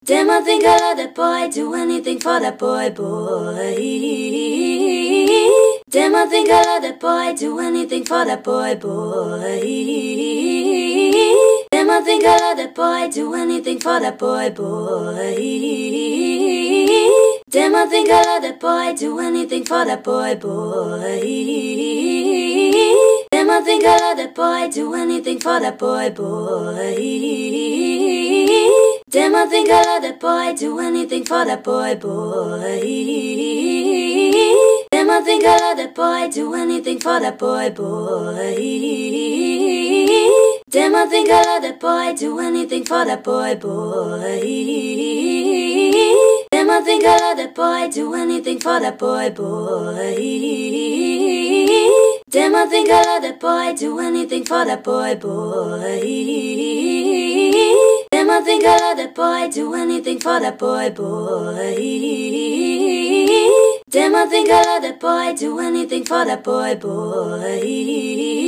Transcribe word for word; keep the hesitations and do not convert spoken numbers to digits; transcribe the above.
Damn, I think I love that boy, do anything for that boy, boy. Damn, I think I love that boy, do anything for that boy, boy. Damn, I think I love that boy, do anything for that boy, boy. Damn, I think I love that boy, do anything for that boy, boy. Damn, I think I love that boy, do anything for that boy, boy. Damn, I think I love that boy, do anything for that boy, boy. Damn, I think I love that boy, do anything for that boy, boy. Damn, I think I love that boy, do anything for that boy, boy. Damn, I think I love that boy, do anything for that boy, boy. Damn, I think I love that boy, do anything for that boy, boy. Damn, I think I love that boy, do anything for that boy, boy. Damn, I think I love that boy, do anything for that boy, boy.